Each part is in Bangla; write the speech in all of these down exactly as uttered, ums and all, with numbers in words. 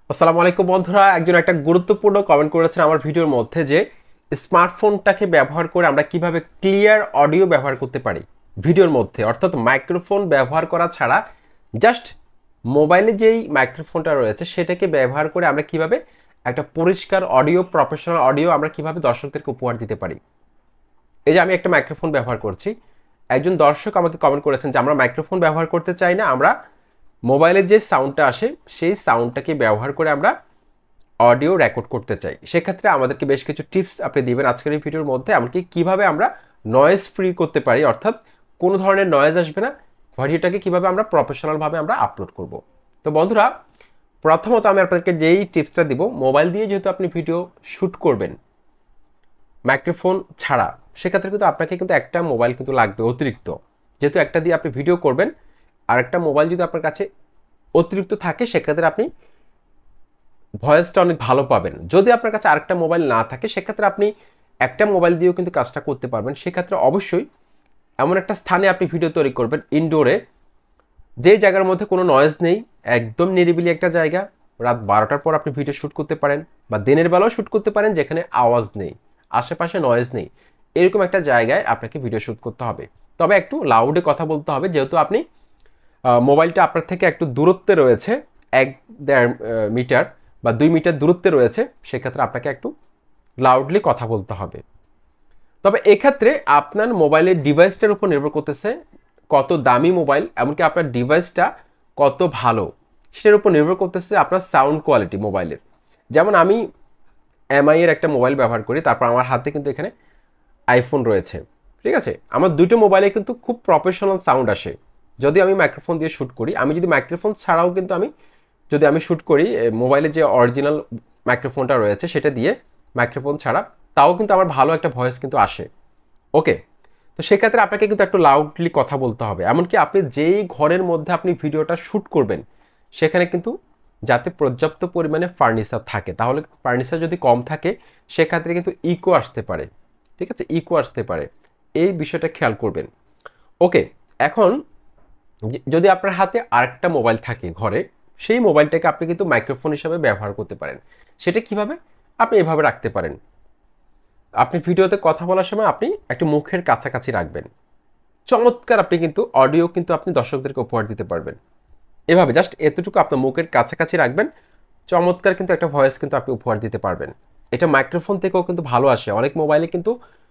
আসসালামু আলাইকুম বন্ধুরা, একজন একটা গুরুত্বপূর্ণ কমেন্ট করেছেন আমার ভিডিওর মধ্যে যে স্মার্টফোনটাকে ব্যবহার করে আমরা কিভাবে ক্লিয়ার অডিও ব্যবহার করতে পারি ভিডিওর মধ্যে, অর্থাৎ মাইক্রোফোন ব্যবহার করা ছাড়া জাস্ট মোবাইলে যেই মাইক্রোফোনটা রয়েছে সেটাকে ব্যবহার করে আমরা কিভাবে একটা পরিষ্কার অডিও, প্রফেশনাল অডিও আমরা কিভাবে দর্শকদেরকে উপহার দিতে পারি। এই যে আমি একটা মাইক্রোফোন ব্যবহার করছি, একজন দর্শক আমাকে কমেন্ট করেছেন যে আমরা মাইক্রোফোন ব্যবহার করতে চাই না, আমরা মোবাইলের যে সাউন্ডটা আসে সেই সাউন্ডটাকে ব্যবহার করে আমরা অডিও রেকর্ড করতে চাই। সেক্ষেত্রে আমাদেরকে বেশ কিছু টিপস আপনি দিবেন আজকের এই ভিডিওর মধ্যে, এমনকি কীভাবে আমরা নয়েজ ফ্রি করতে পারি, অর্থাৎ কোনো ধরনের নয়েজ আসবে না, ভিডিওটাকে কীভাবে আমরা প্রফেশনালভাবে আমরা আপলোড করব। তো বন্ধুরা, প্রথমত আমি আপনাদেরকে যেই টিপসটা দিব, মোবাইল দিয়ে যেহেতু আপনি ভিডিও শ্যুট করবেন মাইক্রোফোন ছাড়া, সেক্ষেত্রে কিন্তু আপনাকে কিন্তু একটা মোবাইল কিন্তু লাগবে অতিরিক্ত, যেহেতু একটা দিয়ে আপনি ভিডিও করবেন। আর একটা মোবাইল যদি আপনার কাছে অতিরিক্ত থাকে সেক্ষেত্রে আপনি ভয়েসটা অনেক ভালো পাবেন। যদি আপনার কাছে আরেকটা মোবাইল না থাকে সেক্ষেত্রে আপনি একটা মোবাইল দিয়েও কিন্তু কাজটা করতে পারবেন। সেক্ষেত্রে অবশ্যই এমন একটা স্থানে আপনি ভিডিও তৈরি করবেন, ইনডোরে, যেই জায়গার মধ্যে কোনো নয়েজ নেই, একদম নিরিবিলি একটা জায়গা। রাত বারোটার পর আপনি ভিডিও শ্যুট করতে পারেন, বা দিনের বেলাও শ্যুট করতে পারেন, যেখানে আওয়াজ নেই, আশেপাশে নয়েজ নেই, এরকম একটা জায়গায় আপনাকে ভিডিও শ্যুট করতে হবে। তবে একটু লাউডে কথা বলতে হবে, যেহেতু আপনি মোবাইলটা আপনার থেকে একটু দূরত্বে রয়েছে, এক দেড় মিটার বা দুই মিটার দূরত্বে রয়েছে, সেক্ষেত্রে আপনাকে একটু লাউডলি কথা বলতে হবে। তবে এক্ষেত্রে আপনার মোবাইলের ডিভাইসটার উপর নির্ভর করতেছে কত দামি মোবাইল, এমনকি আপনার ডিভাইসটা কত ভালো সেটার উপর নির্ভর করতেছে আপনার সাউন্ড কোয়ালিটি মোবাইলের। যেমন আমি এমআই এর একটা মোবাইল ব্যবহার করি, তারপর আমার হাতে কিন্তু এখানে আইফোন রয়েছে, ঠিক আছে। আমার দুটো মোবাইলে কিন্তু খুব প্রফেশনাল সাউন্ড আসে যদি আমি মাইক্রোফোন দিয়ে শ্যুট করি। আমি যদি মাইক্রোফোন ছাড়াও কিন্তু আমি যদি আমি শ্যুট করি মোবাইলে যে অরিজিনাল মাইক্রোফোনটা রয়েছে সেটা দিয়ে, মাইক্রোফোন ছাড়া, তাও কিন্তু আমার ভালো একটা ভয়েস কিন্তু আসে। ওকে, তো সেক্ষেত্রে আপনাকে কিন্তু একটু লাউডলি কথা বলতে হবে। এমনকি আপনি যেই ঘরের মধ্যে আপনি ভিডিওটা শ্যুট করবেন সেখানে কিন্তু যাতে পর্যাপ্ত পরিমাণে ফার্নিচার থাকে, তাহলে ফার্নিচার যদি কম থাকে সেক্ষেত্রে কিন্তু ইকো আসতে পারে, ঠিক আছে, ইকো আসতে পারে, এই বিষয়টা খেয়াল করবেন। ওকে, এখন যদি আপনার হাতে আরেকটা মোবাইল থাকে ঘরে, সেই মোবাইলটাকে আপনি কিন্তু মাইক্রোফোন হিসাবে ব্যবহার করতে পারেন। সেটা কিভাবে? আপনি এভাবে রাখতে পারেন, আপনি ভিডিওতে কথা বলার সময় আপনি একটু মুখের কাছাকাছি রাখবেন, চমৎকার আপনি কিন্তু অডিও কিন্তু আপনি দর্শকদেরকে উপহার দিতে পারবেন। এভাবে জাস্ট এতটুকু আপনার মুখের কাছাকাছি রাখবেন, চমৎকার কিন্তু একটা ভয়েস কিন্তু আপনি উপহার দিতে পারবেন। এটা মাইক্রোফোন থেকেও কিন্তু ভালো আসে। অনেক মোবাইলে কিন্তু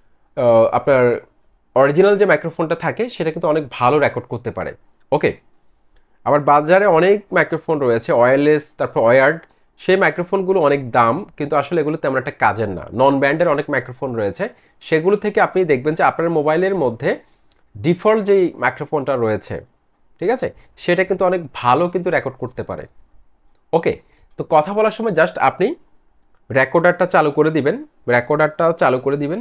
আপনার অরিজিনাল যে মাইক্রোফোনটা থাকে সেটা কিন্তু অনেক ভালো রেকর্ড করতে পারে। ওকে, আবার বাজারে অনেক মাইক্রোফোন রয়েছে ওয়্যারলেস, তারপর ওয়্যার্ড, সেই মাইক্রোফোনগুলো অনেক দাম, কিন্তু আসলে এগুলো তেমন একটা কাজের না। নন ব্যান্ডের অনেক মাইক্রোফোন রয়েছে, সেগুলো থেকে আপনি দেখবেন যে আপনার মোবাইলের মধ্যে ডিফল্ট যেই মাইক্রোফোনটা রয়েছে, ঠিক আছে, সেটা কিন্তু অনেক ভালো কিন্তু রেকর্ড করতে পারে। ওকে, তো কথা বলার সময় জাস্ট আপনি রেকর্ডারটা চালু করে দিবেন, রেকর্ডারটা চালু করে দিবেন,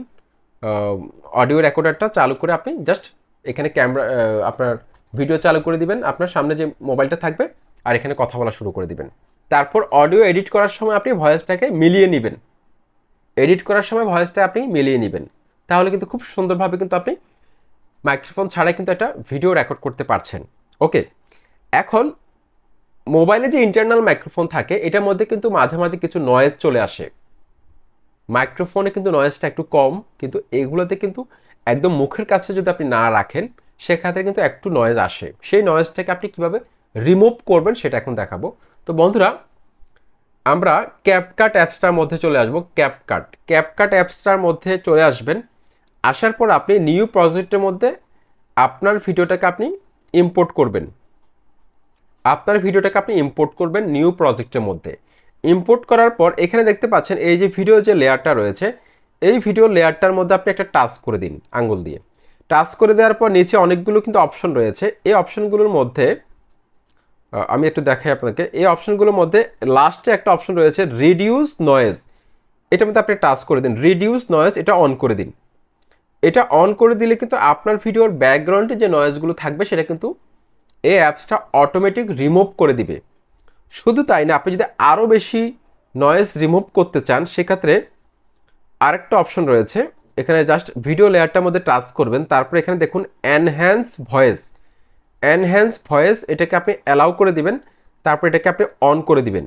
অডিও রেকর্ডারটা চালু করে আপনি জাস্ট এখানে ক্যামেরা, আপনার ভিডিও চালু করে দিবেন, আপনার সামনে যে মোবাইলটা থাকবে, আর এখানে কথা বলা শুরু করে দিবেন। তারপর অডিও এডিট করার সময় আপনি ভয়েসটাকে মিলিয়ে নেবেন, এডিট করার সময় ভয়েসটা আপনি মিলিয়ে নেবেন, তাহলে কিন্তু খুব সুন্দরভাবে কিন্তু আপনি মাইক্রোফোন ছাড়াই কিন্তু একটা ভিডিও রেকর্ড করতে পারছেন। ওকে, এখন মোবাইলে যে ইন্টারনাল মাইক্রোফোন থাকে এটার মধ্যে কিন্তু মাঝে মাঝে কিছু নয়েজ চলে আসে। মাইক্রোফোনে কিন্তু নয়েজটা একটু কম, কিন্তু এগুলোতে কিন্তু একদম মুখের কাছে যদি আপনি না রাখেন সেক্ষেত্রে কিন্তু একটু নয়েজ আসে। সেই নয়েজটাকে আপনি কিভাবে রিমুভ করবেন সেটা এখন দেখাবো। তো বন্ধুরা, আমরা ক্যাপকাট অ্যাপসটার মধ্যে চলে আসবো। ক্যাপকাট ক্যাপকাট অ্যাপসটার মধ্যে চলে আসবেন। আসার পর আপনি নিউ প্রজেক্টের মধ্যে আপনার ভিডিওটাকে আপনি ইম্পোর্ট করবেন, আপনার ভিডিওটাকে আপনি ইম্পোর্ট করবেন নিউ প্রজেক্টের মধ্যে। ইম্পোর্ট করার পর এখানে দেখতে পাচ্ছেন এই যে ভিডিও যে লেয়ারটা রয়েছে, এই ভিডিও লেয়ারটার মধ্যে আপনি একটা টাচ করে দিন আঙ্গুল দিয়ে। টাচ করে দেওয়ার পর নিচে অনেকগুলো কিন্তু অপশন রয়েছে। এই অপশনগুলোর মধ্যে আমি একটু দেখাই আপনাকে, এই অপশনগুলোর মধ্যে লাস্টে একটা অপশন রয়েছে রিডিউস নয়েজ, এটার মধ্যে আপনি টাচ করে দিন, রিডিউস নয়েজ, এটা অন করে দিন। এটা অন করে দিলে কিন্তু আপনার ভিডিওর ব্যাকগ্রাউন্ডে যে নয়েজগুলো থাকবে সেটা কিন্তু এই অ্যাপসটা অটোমেটিক রিমুভ করে দিবে। শুধু তাই না, আপনি যদি আরও বেশি নয়েজ রিমুভ করতে চান সেক্ষেত্রে আরেকটা অপশন রয়েছে, এখানে জাস্ট ভিডিও লেয়ারটার মধ্যে টাচ করবেন, তারপর এখানে দেখুন এনহ্যান্স ভয়েস, এনহ্যান্স ভয়েস, এটাকে আপনি অ্যালাউ করে দিবেন, তারপর এটাকে আপনি অন করে দিবেন।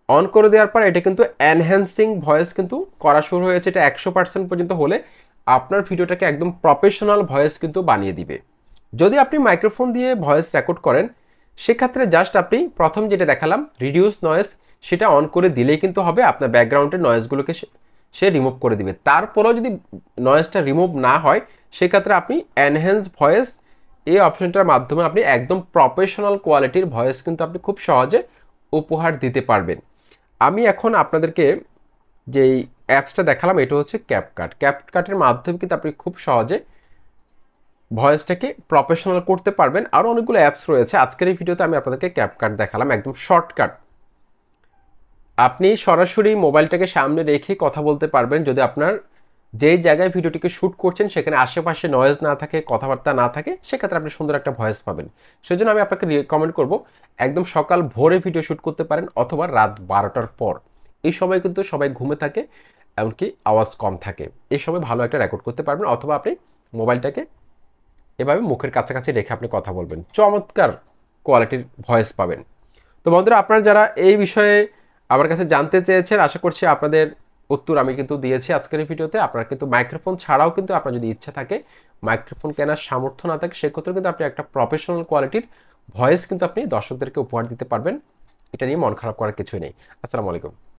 অন করে দেওয়ার পর এটা কিন্তু এনহ্যান্সিং ভয়েস কিন্তু করা শুরু হয়েছে। এটা একশো পার্সেন্ট পর্যন্ত হলে আপনার ভিডিওটাকে একদম প্রফেশনাল ভয়েস কিন্তু বানিয়ে দিবে। যদি আপনি মাইক্রোফোন দিয়ে ভয়েস রেকর্ড করেন সেক্ষেত্রে জাস্ট আপনি প্রথম যেটা দেখালাম রিডিউস নয়েজ সেটা অন করে দিলেই কিন্তু হবে, আপনার ব্যাকগ্রাউন্ডের নয়েজগুলোকে সে রিমুভ করে দিবে। তারপরেও যদি নয়েজটা রিমুভ না হয় সেক্ষেত্রে আপনি এনহ্যান্স ভয়েস এই অপশনটার মাধ্যমে আপনি একদম প্রফেশনাল কোয়ালিটির ভয়েস কিন্তু আপনি খুব সহজে উপহার দিতে পারবেন। আমি এখন আপনাদেরকে যেই অ্যাপসটা দেখালাম এটা হচ্ছে ক্যাপকাট। ক্যাপকাটের মাধ্যমে কিন্তু আপনি খুব সহজে ভয়েসটাকে প্রফেশনাল করতে পারবেন। আরও অনেকগুলো অ্যাপস রয়েছে, আজকের এই ভিডিওতে আমি আপনাদেরকে ক্যাপকাট দেখালাম, একদম শর্টকাট। আপনি সরাসরি মোবাইলটাকে সামনে রেখে কথা বলতে পারবেন। যদি আপনার যেই জায়গায় ভিডিওটিকে শ্যুট করছেন সেখানে আশেপাশে নয়েজ না থাকে, কথাবার্তা না থাকে, সেক্ষেত্রে আপনি সুন্দর একটা ভয়েস পাবেন। সেজন্য আমি আপনাকে রিকমেন্ড করব একদম সকাল ভোরে ভিডিও শ্যুট করতে পারেন অথবা রাত বারোটার পর। এই সময় কিন্তু সবাই ঘুমে থাকে, এমনকি আওয়াজ কম থাকে, এই সময় ভালো একটা রেকর্ড করতে পারবেন। অথবা আপনি মোবাইলটাকে এভাবে মুখের কাছাকাছি রেখে আপনি কথা বলবেন, চমৎকার কোয়ালিটির ভয়েস পাবেন। তো বন্ধুরা, আপনারা যারা এই বিষয়ে আমার কাছে জানতে চেয়েছেন আশা করছি আপনাদের উত্তর আমি কিন্তু দিয়েছি আজকের এই ভিডিওতে। আপনারা কিন্তু মাইক্রোফোন ছাড়াও কিন্তু আপনার যদি ইচ্ছা থাকে, মাইক্রোফোন কেনার সামর্থ্য না থাকে, সেক্ষেত্রে কিন্তু আপনি একটা প্রফেশনাল কোয়ালিটির ভয়েস কিন্তু আপনি দর্শকদেরকে উপহার দিতে পারবেন। এটা নিয়ে মন খারাপ করার কিছুই নেই। আসসালামু আলাইকুম।